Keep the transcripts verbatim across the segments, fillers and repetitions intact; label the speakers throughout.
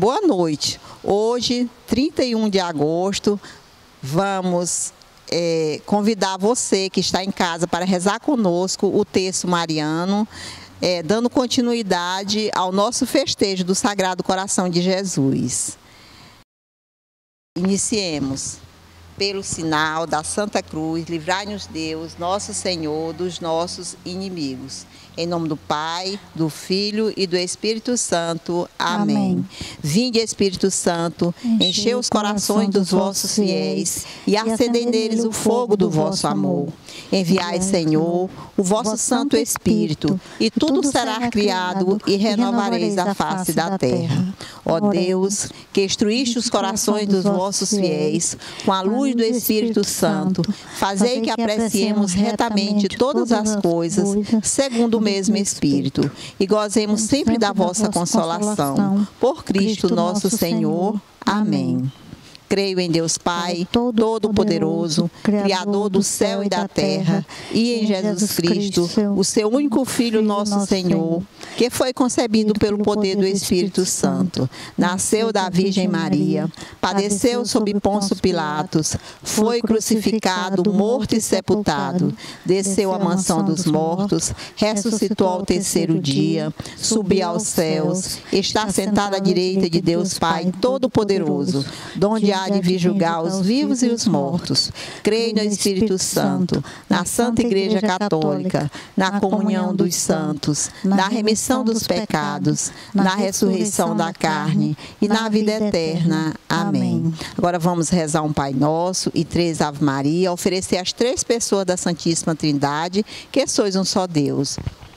Speaker 1: boa noite. Hoje, trinta e um de agosto, vamos é, convidar você que está em casa para rezar conosco o Terço Mariano, é, dando continuidade ao nosso festejo do Sagrado Coração de Jesus. Iniciemos. Pelo sinal da Santa Cruz, livrai-nos Deus, nosso Senhor, dos nossos inimigos. Em nome do Pai, do Filho e do Espírito Santo. Amém. Amém. Vinde, Espírito Santo, enchei os corações dos vossos fiéis e acendei neles o fogo do vosso amor. Enviai, Senhor, o vosso Santo Espírito, e tudo será criado e renovareis a face da terra. Ó Deus, que instruíste os corações dos vossos fiéis com a luz do Espírito Santo, fazei que apreciemos retamente todas as coisas, segundo o mesmo Espírito, e gozemos sempre da vossa consolação. Por Cristo nosso Senhor. Amém. Creio em Deus Pai, Todo-Poderoso, Criador do céu e da terra, e em Jesus Cristo, o seu único Filho, nosso Senhor, que foi concebido pelo poder do Espírito Santo, nasceu da Virgem Maria, padeceu sob Pôncio Pilatos, foi crucificado, morto e sepultado, desceu à mansão dos mortos, ressuscitou ao terceiro dia, subiu aos céus, está sentado à direita de Deus Pai Todo-Poderoso, donde há de vir julgar os vivos e os mortos. Creio no Espírito Santo, na Santa Igreja Católica, na comunhão dos santos, na remissão dos pecados, na ressurreição da carne e na vida eterna. Amém. Agora vamos rezar um Pai Nosso e três Ave Maria, oferecer às três pessoas da Santíssima Trindade, que sois um só Deus,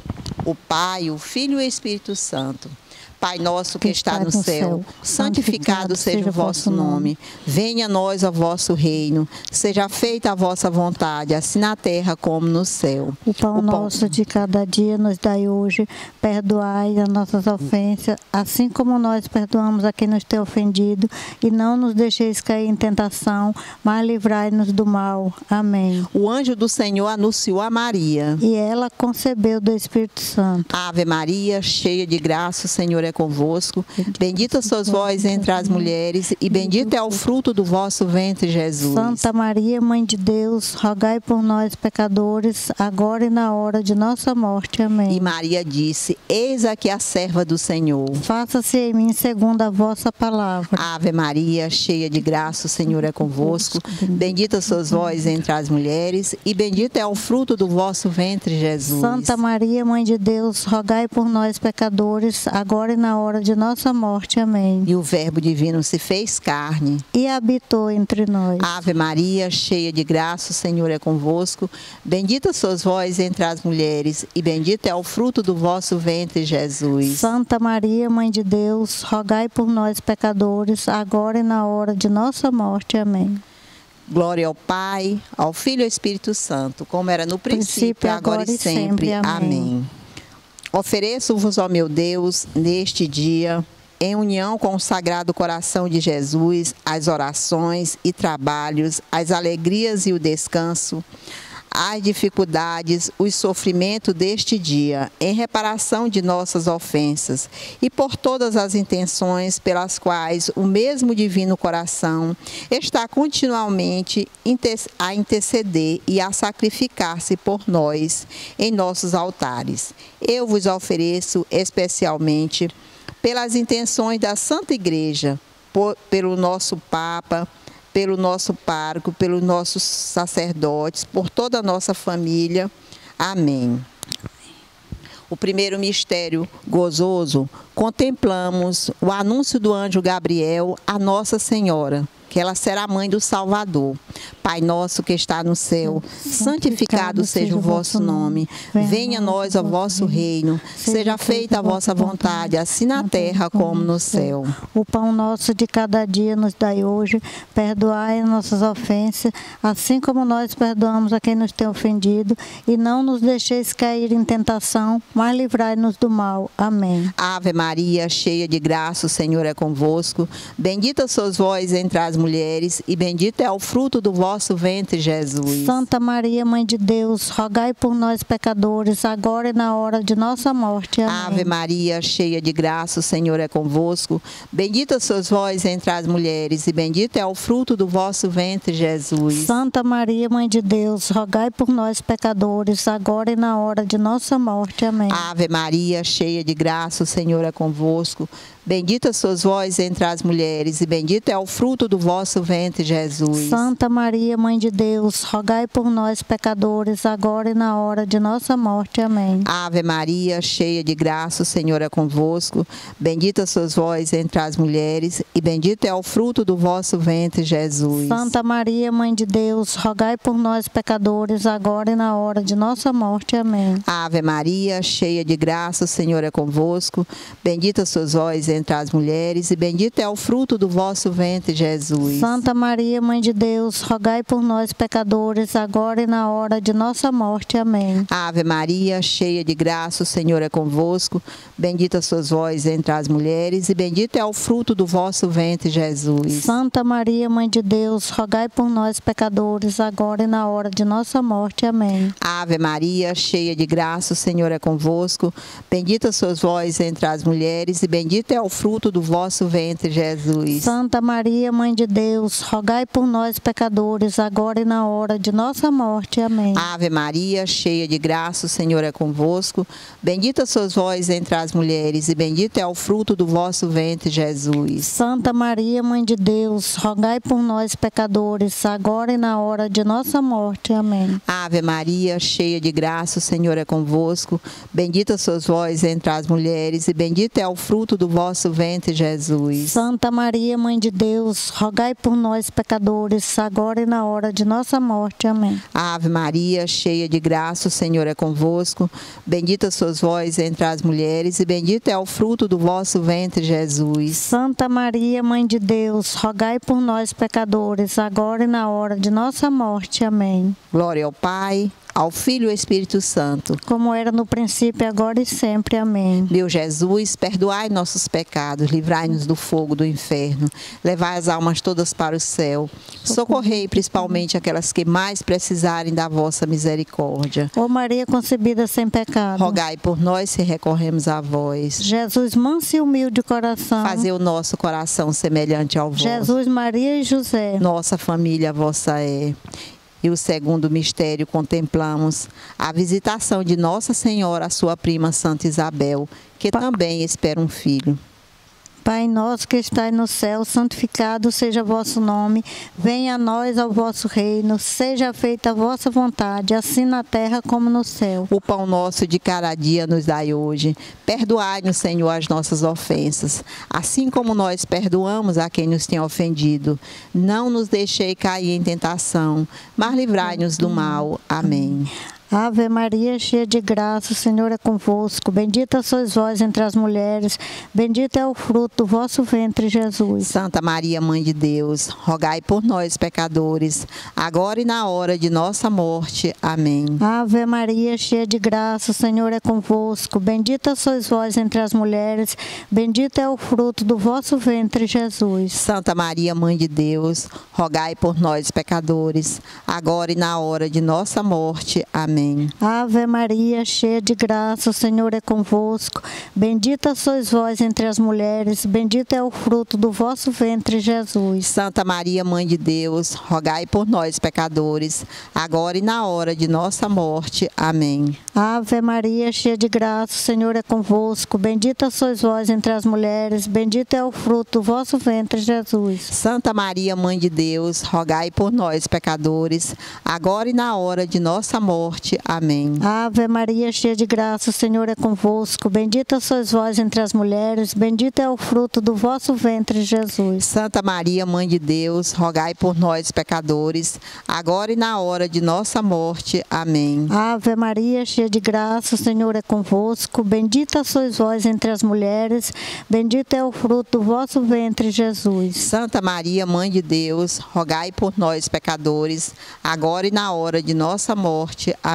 Speaker 1: o Pai, o Filho e o Espírito Santo. Pai nosso que está no céu, santificado seja o vosso nome. Venha a nós o vosso reino. Seja feita a vossa vontade, assim na terra como no céu.
Speaker 2: O pão, o pão nosso de cada dia nos dai hoje. Perdoai as nossas ofensas, assim como nós perdoamos a quem nos tem ofendido. E não nos deixeis cair em tentação, mas livrai-nos do mal. Amém.
Speaker 1: O anjo do Senhor anunciou a Maria,
Speaker 2: e ela concebeu do Espírito Santo.
Speaker 1: Ave Maria, cheia de graça, o Senhor é convosco. Bendita sois vós entre as mulheres, e bendito é o fruto do vosso ventre, Jesus.
Speaker 2: Santa Maria, Mãe de Deus, rogai por nós, pecadores, agora e na hora de nossa morte. Amém.
Speaker 1: E Maria disse: eis aqui a serva do Senhor.
Speaker 2: Faça-se em mim segundo a vossa palavra.
Speaker 1: Ave Maria, cheia de graça, o Senhor é convosco. Bendita sois vós entre as mulheres, e bendito é o fruto do vosso ventre, Jesus.
Speaker 2: Santa Maria, Mãe de Deus, rogai por nós, pecadores, agora e na hora de nossa morte. Amém.
Speaker 1: E o Verbo divino se fez carne
Speaker 2: e habitou entre nós.
Speaker 1: Ave Maria, cheia de graça, o Senhor é convosco. Bendita sois vós entre as mulheres, e bendito é o fruto do vosso ventre, Jesus.
Speaker 2: Santa Maria, Mãe de Deus, rogai por nós, pecadores, agora e na hora de nossa morte. Amém.
Speaker 1: Glória ao Pai, ao Filho e ao Espírito Santo, como era no princípio,
Speaker 2: princípio
Speaker 1: agora, agora e sempre. sempre. Amém. Amém. Ofereço-vos, ó meu Deus, neste dia, em união com o Sagrado Coração de Jesus, as orações e trabalhos, as alegrias e o descanso, as dificuldades, os sofrimentos deste dia, em reparação de nossas ofensas, e por todas as intenções pelas quais o mesmo Divino Coração está continuamente a interceder e a sacrificar-se por nós em nossos altares. Eu vos ofereço especialmente pelas intenções da Santa Igreja, por, pelo nosso Papa, pelo nosso pároco, pelos nossos sacerdotes, por toda a nossa família. Amém. O primeiro mistério gozoso, contemplamos o anúncio do anjo Gabriel à Nossa Senhora, que ela será mãe do Salvador. Pai nosso que está no céu, santificado seja o vosso nome. Venha a nós o vosso reino. Seja feita a vossa vontade, assim na terra como no céu.
Speaker 2: O pão nosso de cada dia nos dai hoje. Perdoai as nossas ofensas, assim como nós perdoamos a quem nos tem ofendido. E não nos deixeis cair em tentação, mas livrai-nos do mal. Amém.
Speaker 1: Ave Maria, cheia de graça, o Senhor é convosco. Bendita sois vós entre as as mulheres, e bendito é o fruto do vosso ventre, Jesus.
Speaker 2: Santa Maria, Mãe de Deus, rogai por nós, pecadores, agora e na hora de nossa morte. Amém.
Speaker 1: Ave Maria, cheia de graça, o Senhor é convosco. Bendita sois vós entre as mulheres, e bendito é o fruto do vosso ventre, Jesus.
Speaker 2: Santa Maria, Mãe de Deus, rogai por nós, pecadores, agora e na hora de nossa morte. Amém.
Speaker 1: Ave Maria, cheia de graça, o Senhor é convosco. Bendita sois vós entre as mulheres, e bendito é o fruto do vosso ventre, Jesus.
Speaker 2: Santa Maria, Mãe de Deus, rogai por nós, pecadores, agora e na hora de nossa morte. Amém.
Speaker 1: Ave Maria, cheia de graça, o Senhor é convosco. Bendita sois vós entre as mulheres, e bendito é o fruto do vosso ventre, Jesus.
Speaker 2: Santa Maria, Mãe de Deus, rogai por nós, pecadores, agora e na hora de nossa morte. Amém.
Speaker 1: Ave Maria, cheia de graça, o Senhor é convosco. Bendita sois vós entre as mulheres, e bendito é o fruto do vosso ventre, Jesus.
Speaker 2: Santa Maria, Mãe de Deus, rogai por nós, pecadores, agora e na hora de nossa morte. Amém.
Speaker 1: Ave Maria, cheia de graça, o Senhor é convosco. Bendita sois vós entre as mulheres, e bendito é o fruto do vosso ventre, Jesus.
Speaker 2: Santa Maria, Mãe de Deus, rogai por nós, pecadores, agora e na hora de nossa morte. Amém.
Speaker 1: Ave Maria, cheia de graça, o Senhor é convosco. Bendita sois vós entre as mulheres, e bendito é o fruto do vosso ventre, Jesus.
Speaker 2: Santa Maria, Mãe de Deus, rogai por nós, pecadores, agora e na hora de nossa morte. Amém.
Speaker 1: Ave Maria, cheia de graça, o Senhor é convosco. Bendita sois vós entre as mulheres, e bendito é o fruto do vosso ventre, Jesus.
Speaker 2: Santa Maria, Mãe de Deus, rogai por nós, pecadores, agora e na hora de nossa morte. Amém.
Speaker 1: Ave Maria, cheia de graça, o Senhor é convosco. Bendita sois vós entre as mulheres, e bendito é o fruto do vosso ventre, Jesus.
Speaker 2: Santa Maria, Mãe de Deus, rogai por nós, pecadores, agora e na hora de nossa morte. Amém.
Speaker 1: Ave Maria, cheia de graça, o Senhor é convosco. Bendita sois vós entre as mulheres, e bendito é o fruto do vosso ventre, Jesus.
Speaker 2: Santa Maria, Mãe de Deus, rogai por nós, pecadores, agora e na hora de nossa morte. Amém.
Speaker 1: Glória ao Pai, ao Filho e ao Espírito Santo.
Speaker 2: Como era no princípio, agora e sempre. Amém.
Speaker 1: Meu Jesus, perdoai nossos pecados, livrai-nos do fogo do inferno, levai as almas todas para o céu, socorrei principalmente aquelas que mais precisarem da vossa misericórdia.
Speaker 2: Ó Maria concebida sem pecado,
Speaker 1: rogai por nós se recorremos a vós.
Speaker 2: Jesus, manso e humilde de coração,
Speaker 1: fazei o nosso coração semelhante ao vosso.
Speaker 2: Jesus, Maria e José,
Speaker 1: nossa família vossa é. E o segundo mistério contemplamos a visitação de Nossa Senhora à sua prima Santa Isabel, que pa... também espera um filho.
Speaker 2: Pai nosso que estais no céu, santificado seja vosso nome, venha a nós ao vosso reino, seja feita a vossa vontade, assim na terra como no céu.
Speaker 1: O pão nosso de cada dia nos dai hoje. Perdoai-nos, Senhor, as nossas ofensas, assim como nós perdoamos a quem nos tem ofendido. Não nos deixei cair em tentação, mas livrai-nos do mal. Amém.
Speaker 2: Ave Maria, cheia de graça, o Senhor é convosco. Bendita sois vós entre as mulheres, bendito é o fruto do vosso ventre, Jesus.
Speaker 1: Santa Maria, Mãe de Deus, rogai por nós, pecadores, agora e na hora de nossa morte. Amém.
Speaker 2: Ave Maria, cheia de graça, o Senhor é convosco. Bendita sois vós entre as mulheres, bendito é o fruto do vosso ventre, Jesus.
Speaker 1: Santa Maria, Mãe de Deus, rogai por nós, pecadores, agora e na hora de nossa morte. Amém.
Speaker 2: Ave Maria, cheia de graça, o Senhor é convosco. Bendita sois vós entre as mulheres, bendito é o fruto do vosso ventre, Jesus.
Speaker 1: Santa Maria, Mãe de Deus, rogai por nós, pecadores, agora e na hora de nossa morte. Amém.
Speaker 2: Ave Maria, cheia de graça, o Senhor é convosco. Bendita sois vós entre as mulheres, bendito é o fruto do vosso ventre, Jesus.
Speaker 1: Santa Maria, Mãe de Deus, rogai por nós, pecadores, agora e na hora de nossa morte. Amém.
Speaker 2: Ave Maria, cheia de graça, o Senhor é convosco. Bendita sois vós entre as mulheres, bendito é o fruto do vosso ventre, Jesus.
Speaker 1: Santa Maria, Mãe de Deus, rogai por nós, pecadores, agora e na hora de nossa morte. Amém.
Speaker 2: Ave Maria, cheia de graça, o Senhor é convosco. Bendita sois vós entre as mulheres, bendito é o fruto do vosso ventre, Jesus.
Speaker 1: Santa Maria, Mãe de Deus, rogai por nós, pecadores, agora e na hora de nossa morte. Amém.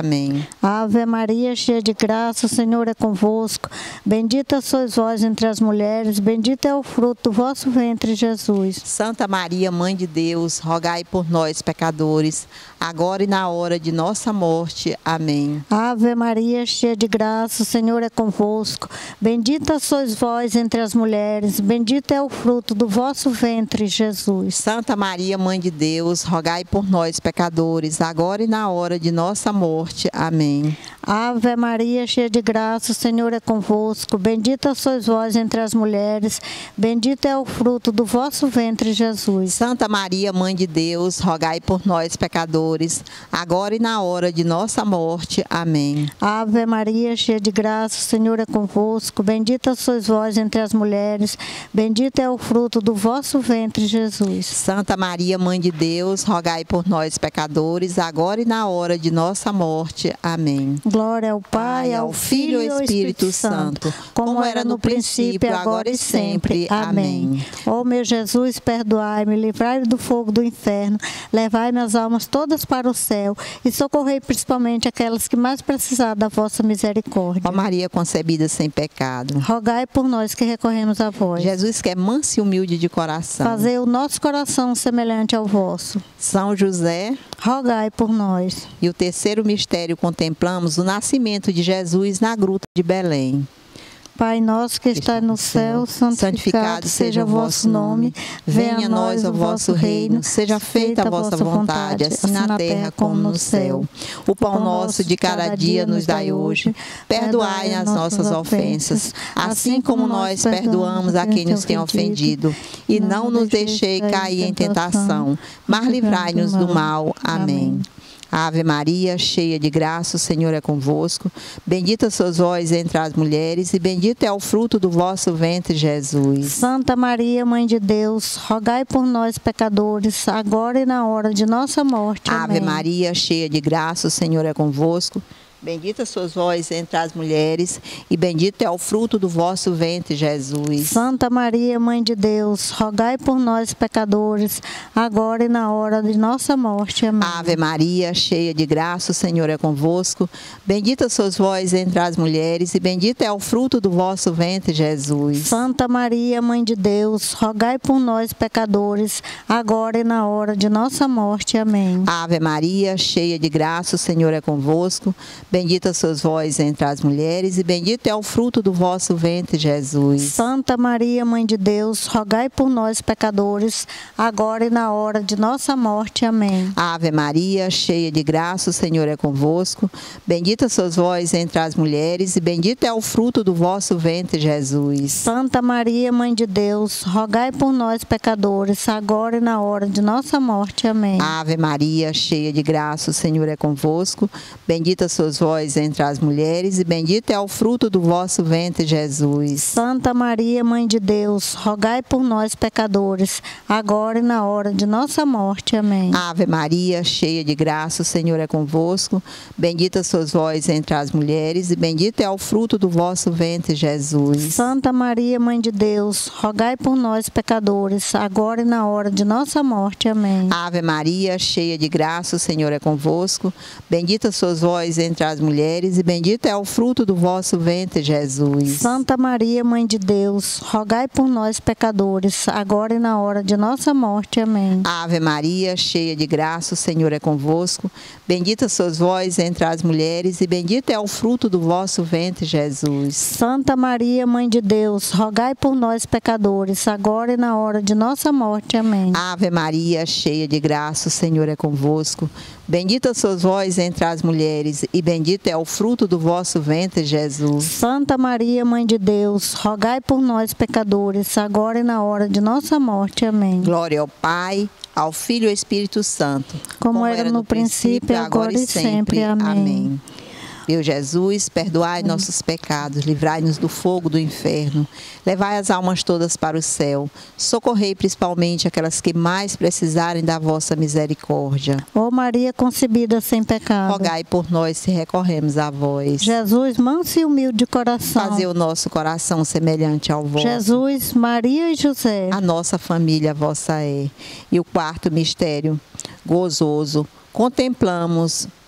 Speaker 1: Amém.
Speaker 2: Ave Maria, cheia de graça, o Senhor é convosco. Bendita sois vós entre as mulheres, bendito é o fruto do vosso ventre, Jesus.
Speaker 1: Santa Maria, Mãe de Deus, rogai por nós, pecadores, agora e na hora de nossa morte. Amém.
Speaker 2: Ave Maria, cheia de graça, o Senhor é convosco. Bendita sois vós entre as mulheres, bendito é o fruto do vosso ventre, Jesus.
Speaker 1: Santa Maria, Mãe de Deus, rogai por nós, pecadores, agora e na hora de nossa morte. Amém.
Speaker 2: Ave Maria, cheia de graça, o Senhor é convosco. Bendita sois vós entre as mulheres, bendito é o fruto do vosso ventre, Jesus.
Speaker 1: Santa Maria, Mãe de Deus, rogai por nós, pecadores, agora e na hora de nossa morte. Amém.
Speaker 2: Ave Maria, cheia de graça, o Senhor é convosco. Bendita sois vós entre as mulheres, bendito é o fruto do vosso ventre, Jesus.
Speaker 1: Santa Maria, Mãe de Deus, rogai por nós, pecadores, agora e na hora de nossa morte. Amém.
Speaker 2: Glória ao Pai, ao Filho e ao Espírito Santo, como era no princípio, agora e sempre. Amém. Ó meu Jesus, perdoai-me, livrai-me do fogo do inferno, levai-me as almas todas para o céu e socorrei principalmente aquelas que mais precisarem da vossa misericórdia.
Speaker 1: Ó Maria concebida sem pecado,
Speaker 2: rogai por nós que recorremos a vós.
Speaker 1: Jesus, que é manso e humilde de coração,
Speaker 2: fazei o nosso coração semelhante ao vosso.
Speaker 1: São José,
Speaker 2: rogai por nós.
Speaker 1: E o terceiro mistério contemplamos o nascimento de Jesus na gruta de Belém.
Speaker 2: Pai nosso que está no céu, santificado seja o vosso nome. Venha a nós o vosso reino. Seja feita a vossa vontade, assim na terra como no céu.
Speaker 1: O pão nosso de cada dia nos dai hoje. Perdoai as nossas ofensas, assim como nós perdoamos a quem nos tem ofendido. E não nos deixei cair em tentação, mas livrai-nos do mal. Amém. Ave Maria, cheia de graça, o Senhor é convosco. Bendita sois vós entre as mulheres, e bendito é o fruto do vosso ventre, Jesus.
Speaker 2: Santa Maria, Mãe de Deus, rogai por nós, pecadores, agora e na hora de nossa morte. Amém.
Speaker 1: Ave Maria, cheia de graça, o Senhor é convosco. Bendita sois vós entre as mulheres, e bendito é o fruto do vosso ventre, Jesus.
Speaker 2: Santa Maria, Mãe de Deus, rogai por nós, pecadores, agora e na hora de nossa morte. Amém.
Speaker 1: Ave Maria, cheia de graça, o Senhor é convosco. Bendita sois vós entre as mulheres, e bendito é o fruto do vosso ventre, Jesus.
Speaker 2: Santa Maria, Mãe de Deus, rogai por nós, pecadores, agora e na hora de nossa morte. Amém.
Speaker 1: Ave Maria, cheia de graça, o Senhor é convosco. Bendita sois vós entre as mulheres, e bendito é o fruto do vosso ventre, Jesus.
Speaker 2: Santa Maria, Mãe de Deus, rogai por nós, pecadores, agora e na hora de nossa morte. Amém.
Speaker 1: Ave Maria, cheia de graça, o Senhor é convosco. Bendita sois vós entre as mulheres, e bendito é o fruto do vosso ventre, Jesus.
Speaker 2: Santa Maria, Mãe de Deus, rogai por nós, pecadores, agora e na hora de nossa morte. Amém.
Speaker 1: Ave Maria, cheia de graça, o Senhor é convosco. Bendita sois vós entre as mulheres, e bendito é o fruto do vosso ventre, Jesus.
Speaker 2: Santa Maria, Mãe de Deus, rogai por nós, pecadores, agora e na hora de nossa morte. Amém.
Speaker 1: Ave Maria, cheia de graça, o Senhor é convosco. Bendita sois vós entre as mulheres, e bendito é o fruto do vosso ventre, Jesus.
Speaker 2: Santa Maria, Mãe de Deus, rogai por nós, pecadores, agora e na hora de nossa morte. Amém.
Speaker 1: Ave Maria, cheia de graça, o Senhor é convosco. Bendita sois vós entre as mulheres, e bendito é o fruto do vosso ventre, Jesus.
Speaker 2: Santa Maria, Mãe de Deus, rogai por nós, pecadores, agora e na hora de nossa morte. Amém.
Speaker 1: Ave Maria, cheia de graça, o Senhor é convosco. Bendita sois vós entre as mulheres, e bendito é o fruto do vosso ventre, Jesus.
Speaker 2: Santa Maria, Mãe de Deus, rogai por nós, pecadores, agora e na hora de nossa morte. Amém.
Speaker 1: Ave Maria, cheia de graça, o Senhor é convosco. Bendita sois vós entre as mulheres, e bendito é o fruto do vosso ventre, Jesus.
Speaker 2: Santa Maria, Mãe de Deus, rogai por nós, pecadores, agora e na hora de nossa morte. Amém.
Speaker 1: Glória ao Pai, ao Filho e ao Espírito Santo,
Speaker 2: como, como era no, no princípio, agora e sempre. sempre. Amém. Amém.
Speaker 1: Meu Jesus, perdoai nossos pecados, livrai-nos do fogo do inferno, levai as almas todas para o céu, socorrei principalmente aquelas que mais precisarem da vossa misericórdia.
Speaker 2: Ó Maria concebida sem pecado,
Speaker 1: rogai por nós se recorremos a vós.
Speaker 2: Jesus, manso e humilde de coração,
Speaker 1: fazei o nosso coração semelhante ao vosso.
Speaker 2: Jesus, Maria e José,
Speaker 1: a nossa família vossa é. E o quarto mistério gozoso, contemplamos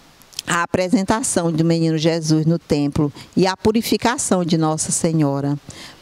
Speaker 1: a apresentação do menino Jesus no templo e a purificação de Nossa Senhora.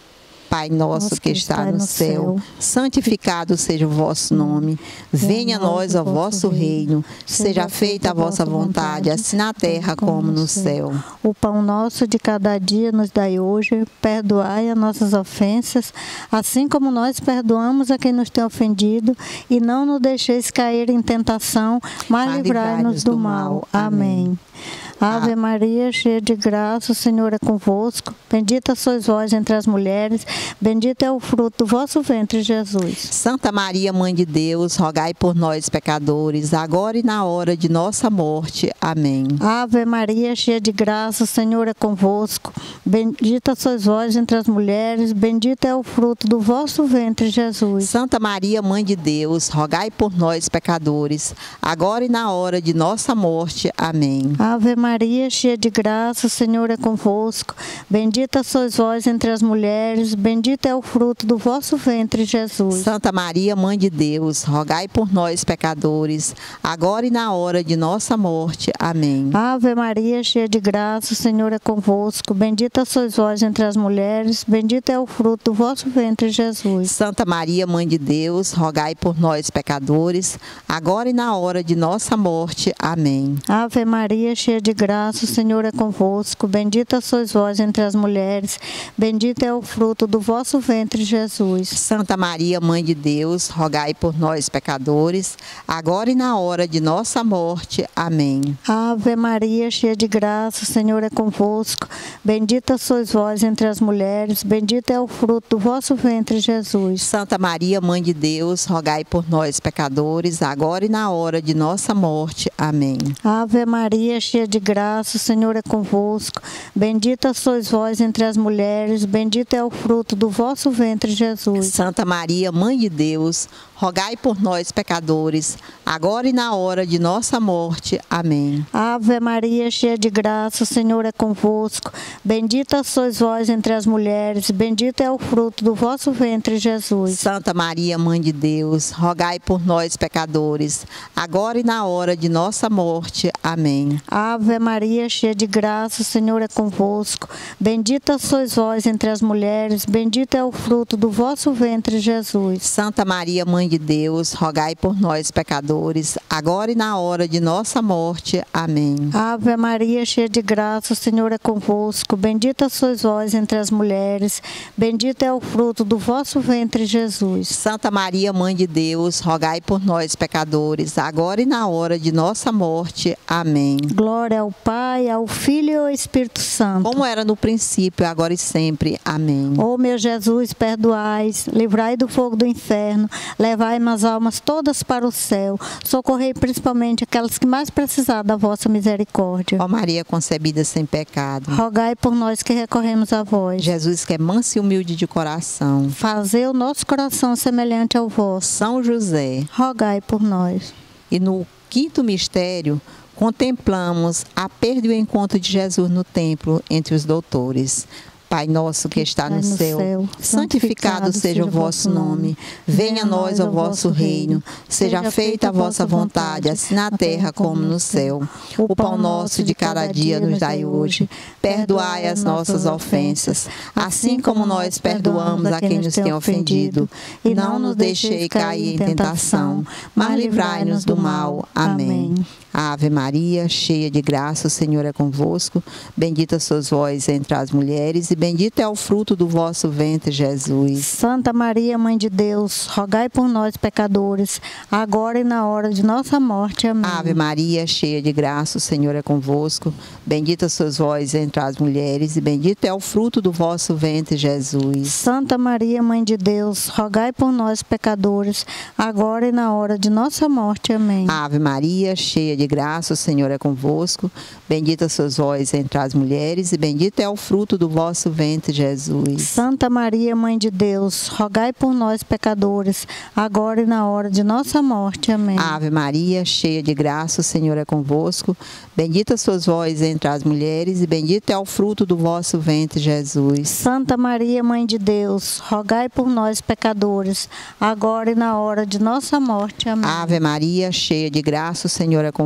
Speaker 1: Pai nosso que está no céu, santificado seja o vosso nome. Venha a nós o vosso reino. Seja feita a vossa vontade, assim na terra como no céu.
Speaker 2: O pão nosso de cada dia nos dai hoje. Perdoai as nossas ofensas, assim como nós perdoamos a quem nos tem ofendido. E não nos deixeis cair em tentação, mas livrai-nos do mal. Amém. Ave Maria, cheia de graça, o Senhor é convosco. Bendita sois vós entre as mulheres, bendito é o fruto do vosso ventre, Jesus.
Speaker 1: Santa Maria, Mãe de Deus, rogai por nós, pecadores, agora e na hora de nossa morte. Amém.
Speaker 2: Ave Maria, cheia de graça, o Senhor é convosco. Bendita sois vós entre as mulheres, bendito é o fruto do vosso ventre, Jesus.
Speaker 1: Santa Maria, Mãe de Deus, rogai por nós, pecadores, agora e na hora de nossa morte. Amém.
Speaker 2: Ave Maria, cheia de graça, o Senhor é convosco. Bendita sois vós entre as mulheres, bendito é o fruto do vosso ventre, Jesus.
Speaker 1: Santa Maria, Mãe de Deus, rogai por nós, pecadores, agora e na hora de nossa morte. Amém.
Speaker 2: Ave Maria, cheia de graça, o Senhor é convosco. Bendita sois vós entre as mulheres, bendito é o fruto do vosso ventre, Jesus.
Speaker 1: Santa Maria, Mãe de Deus, rogai por nós, pecadores, agora e na hora de nossa morte. Amém.
Speaker 2: Ave Maria, cheia de graça, o Senhor é convosco. Bendita sois vós entre as mulheres, bendito é o fruto do vosso ventre, Jesus.
Speaker 1: Santa Maria, Mãe de Deus, rogai por nós, pecadores, agora e na hora de nossa morte. Amém.
Speaker 2: Ave Maria, cheia de graça, o Senhor é convosco. Bendita sois vós entre as mulheres, bendito é o fruto do vosso ventre, Jesus.
Speaker 1: Santa Maria, Mãe de Deus, rogai por nós, pecadores, agora e na hora de nossa morte. Amém.
Speaker 2: Ave Maria, cheia de graça, o Senhor é convosco. Bendita sois vós entre as mulheres, bendito é o fruto do vosso ventre, Jesus.
Speaker 1: Santa Maria, Mãe de Deus, rogai por nós, pecadores, agora e na hora de nossa morte. Amém.
Speaker 2: Ave Maria, cheia de graça, o Senhor é convosco. Bendita sois vós entre as mulheres, bendito é o fruto do vosso ventre, Jesus.
Speaker 1: Santa Maria, Mãe de Deus, rogai por nós, pecadores, agora e na hora de nossa morte. Amém.
Speaker 2: Ave Maria, cheia de graça, o Senhor é convosco. Bendita sois vós entre as mulheres, bendito é o fruto do vosso ventre, Jesus.
Speaker 1: Santa Maria, Mãe de Deus, rogai por nós, pecadores, agora e na hora de nossa morte. Amém.
Speaker 2: Ave Maria, cheia de graça, o Senhor é convosco. Bendita sois vós entre as mulheres, bendito é o fruto do vosso ventre, Jesus.
Speaker 1: Santa Maria, Mãe de Deus, rogai por nós, pecadores, agora e na hora de nossa morte. Amém.
Speaker 2: Glória ao Pai, ao Filho e ao Espírito Santo.
Speaker 1: Como era no princípio, agora e sempre. Amém.
Speaker 2: Ó meu Jesus, perdoais, livrai do fogo do inferno, levai as almas todas para o céu, socorrei principalmente aquelas que mais precisar da vossa misericórdia.
Speaker 1: Ó Maria concebida sem pecado,
Speaker 2: rogai por nós que recorremos a vós.
Speaker 1: Jesus que é manso e humilde de coração,
Speaker 2: fazei o nosso coração semelhante ao vosso.
Speaker 1: São José,
Speaker 2: rogai por nós.
Speaker 1: E no quinto mistério, contemplamos a perda e o encontro de Jesus no templo entre os doutores. Pai nosso que está no céu, santificado seja o vosso nome. Venha a nós o vosso reino. Seja feita a vossa vontade, assim na terra como no céu. O pão nosso de cada dia nos dai hoje. Perdoai as nossas ofensas, assim como nós perdoamos a quem nos tem ofendido. E não nos deixei cair em tentação, mas livrai-nos do mal. Amém. Ave Maria, cheia de graça, o Senhor é convosco. Bendita sois vós entre as mulheres, e bendito é o fruto do vosso ventre, Jesus.
Speaker 2: Santa Maria, Mãe de Deus, rogai por nós, pecadores, agora e na hora de nossa morte. Amém.
Speaker 1: Ave Maria, cheia de graça, o Senhor é convosco. Bendita sois vós entre as mulheres, e bendito é o fruto do vosso ventre, Jesus.
Speaker 2: Santa Maria, Mãe de Deus, rogai por nós, pecadores, agora e na hora de nossa morte. Amém.
Speaker 1: Ave Maria, cheia de de graça, o Senhor é convosco. Bendita sois vós entre as mulheres, e bendito é o fruto do vosso ventre, Jesus.
Speaker 2: Santa Maria, Mãe de Deus, rogai por nós, pecadores, agora e na hora de nossa morte. Amém.
Speaker 1: Ave Maria, cheia de graça, o Senhor é convosco. Bendita sois vós entre as mulheres, e bendito é o fruto do vosso ventre, Jesus.
Speaker 2: Santa Maria, Mãe de Deus, rogai por nós, pecadores, agora e na hora de nossa morte. Amém.
Speaker 1: Ave Maria, cheia de graça, o Senhor é convosco.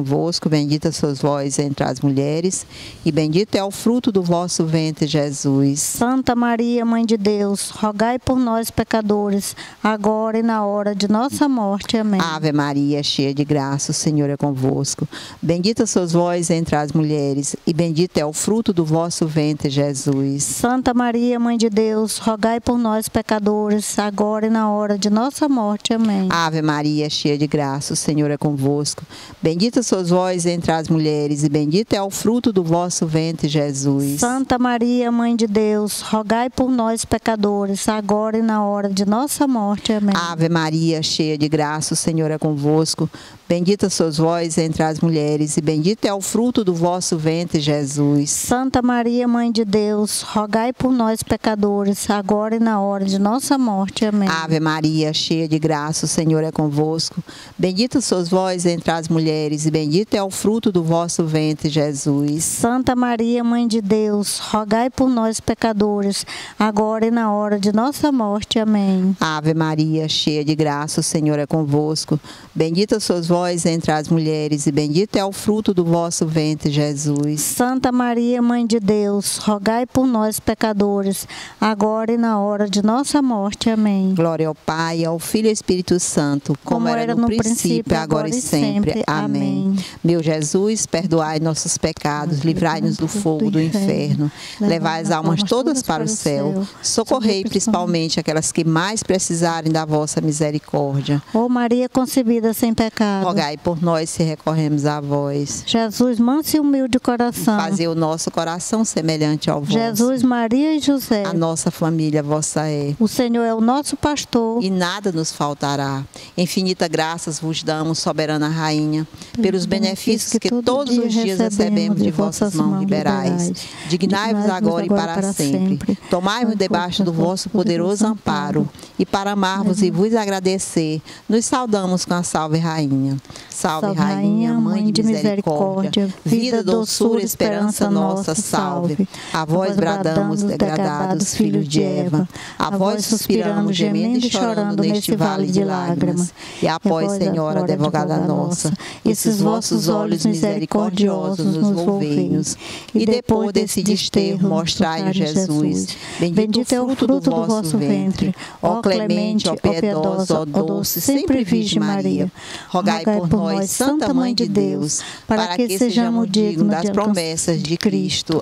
Speaker 1: convosco, bendita sois vós entre as mulheres, e bendito é o fruto do vosso ventre, Jesus.
Speaker 2: Santa Maria, Mãe de Deus, rogai por nós, pecadores, agora e na hora de nossa morte. Amém.
Speaker 1: Ave Maria, cheia de graça, o Senhor é convosco. Bendita sois vós entre as mulheres, e bendito é o fruto do vosso ventre, Jesus.
Speaker 2: Santa Maria, Mãe de Deus, rogai por nós, pecadores, agora e na hora de nossa morte. Amém.
Speaker 1: Ave Maria, cheia de graça, o Senhor é convosco. Bendita sois vós entre as mulheres, e bendito é o fruto do vosso ventre, Jesus.
Speaker 2: Santa Maria, Mãe de Deus, rogai por nós, pecadores, agora e na hora de nossa morte. Amém.
Speaker 1: Ave Maria, cheia de graça, o Senhor é convosco. Bendita sois vós entre as mulheres, e bendito é o fruto do vosso ventre, Jesus.
Speaker 2: Santa Maria, Mãe de Deus, rogai por nós, pecadores, agora e na hora de nossa morte. Amém.
Speaker 1: Ave Maria, cheia de graça, o Senhor é convosco. Bendita sois vós entre as mulheres, e bendito é o fruto do vosso ventre, Jesus.
Speaker 2: Santa Maria, Mãe de Deus, rogai por nós, pecadores, agora e na hora de nossa morte. Amém.
Speaker 1: Ave Maria, cheia de graça, o Senhor é convosco. Bendita sois vós entre as mulheres, e bendito é o fruto do vosso ventre, Jesus.
Speaker 2: Santa Maria, Mãe de Deus, rogai por nós, pecadores, agora e na hora de nossa morte. Amém.
Speaker 1: Glória ao Pai, ao Filho e ao Espírito Santo, como, como era no, no princípio, agora e sempre. sempre. Amém. Amém. Meu Jesus, perdoai nossos pecados, livrai-nos do fogo do inferno, levai as almas todas para o céu, socorrei principalmente aquelas que mais precisarem da vossa misericórdia.
Speaker 2: Ó Maria concebida sem pecado,
Speaker 1: rogai por nós se recorremos a vós.
Speaker 2: Jesus, manso e humilde de coração,
Speaker 1: fazei o nosso coração semelhante ao vosso.
Speaker 2: Jesus, Maria e José,
Speaker 1: a nossa família vossa é.
Speaker 2: O Senhor é o nosso pastor,
Speaker 1: e nada nos faltará. Infinita graças vos damos, soberana Rainha, pelos benefícios que, que todos os dias recebemos de vossas mãos liberais. Dignai-vos agora e para sempre. Tomai-vos debaixo do vosso poderoso amparo, e para amar-vos e vos agradecer, nos saudamos com a Salve Rainha. Salve, salve Rainha, Mãe de misericórdia, vida, doçura, esperança nossa, salve. A vós bradamos, degradados filhos de Eva, a vós suspiramos, gemendo e chorando neste vale de lágrimas. E após, Senhora, advogada nossa, esses vossos olhos misericordiosos nos volvei-nos, e depois desse desterro mostrai-nos Jesus. Bendito é o fruto do vosso ventre, ó clemente, ó piedosa, ó doce, sempre Virgem Maria. Rogai por nós, Santa Mãe de Deus, para que sejamos dignos das promessas de Cristo.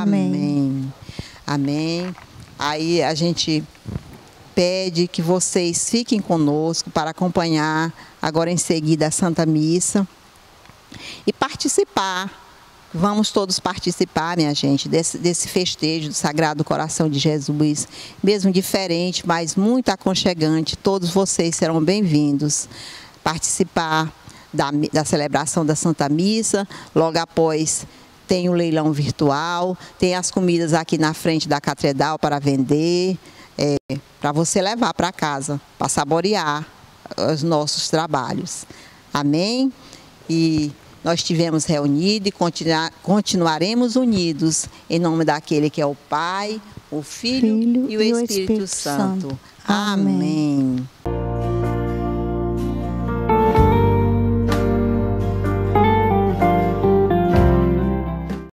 Speaker 1: Amém. Amém. Aí a gente pede que vocês fiquem conosco para acompanhar agora em seguida a Santa Missa e participar. Vamos todos participar, minha gente, desse, desse festejo do Sagrado Coração de Jesus, mesmo diferente, mas muito aconchegante. Todos vocês serão bem-vindos. Participar da, da celebração da Santa Missa, logo após tem o leilão virtual, tem as comidas aqui na frente da catedral para vender, é, para você levar para casa, para saborear os nossos trabalhos. Amém? E nós estivemos reunidos e continuar, continuaremos unidos em nome daquele que é o Pai, o Filho, Filho e o Espírito, Espírito Santo. Santo. Amém. Amém.